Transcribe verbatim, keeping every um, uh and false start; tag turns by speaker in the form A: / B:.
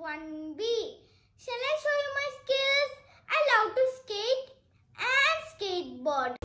A: one B. Shall I show you my skills? I love to skate and skateboard.